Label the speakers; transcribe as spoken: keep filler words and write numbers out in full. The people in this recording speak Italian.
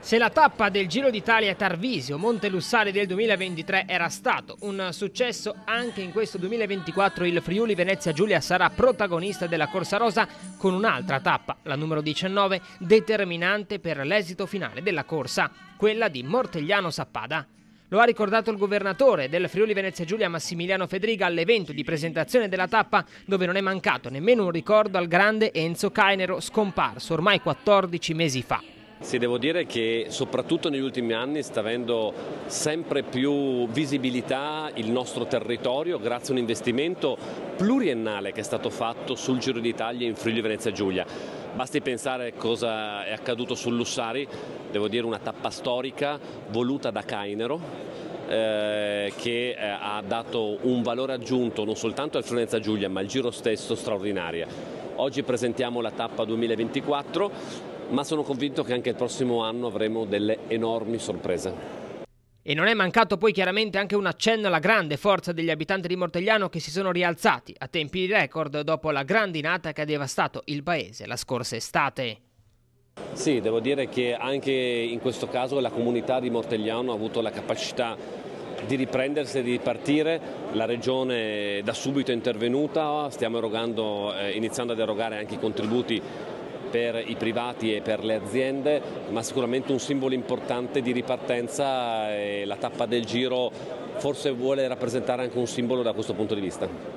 Speaker 1: Se la tappa del Giro d'Italia Tarvisio Montelussari del duemilaventitré era stato un successo, anche in questo duemilaventiquattro il Friuli Venezia Giulia sarà protagonista della Corsa Rosa con un'altra tappa, la numero diciannove, determinante per l'esito finale della corsa, quella di Mortegliano Sappada. Lo ha ricordato il governatore del Friuli Venezia Giulia Massimiliano Fedriga all'evento di presentazione della tappa, dove non è mancato nemmeno un ricordo al grande Enzo Cainero, scomparso ormai quattordici mesi fa.
Speaker 2: Sì, devo dire che soprattutto negli ultimi anni sta avendo sempre più visibilità il nostro territorio grazie a un investimento pluriennale che è stato fatto sul Giro d'Italia in Friuli Venezia Giulia. Basti pensare cosa è accaduto sul Lussari, devo dire una tappa storica voluta da Cainero, eh, che eh, ha dato un valore aggiunto non soltanto al Friuli Venezia Giulia ma al Giro stesso straordinaria. Oggi presentiamo la tappa duemilaventiquattro, ma sono convinto che anche il prossimo anno avremo delle enormi sorprese.
Speaker 1: E non è mancato poi chiaramente anche un accenno alla grande forza degli abitanti di Mortegliano, che si sono rialzati a tempi di record dopo la grandinata che ha devastato il paese la scorsa estate.
Speaker 2: Sì, devo dire che anche in questo caso la comunità di Mortegliano ha avuto la capacità di riprendersi e di ripartire. La regione da subito è intervenuta, stiamo erogando, eh, iniziando ad erogare anche i contributi per i privati e per le aziende, ma sicuramente un simbolo importante di ripartenza, e la tappa del Giro forse vuole rappresentare anche un simbolo da questo punto di vista.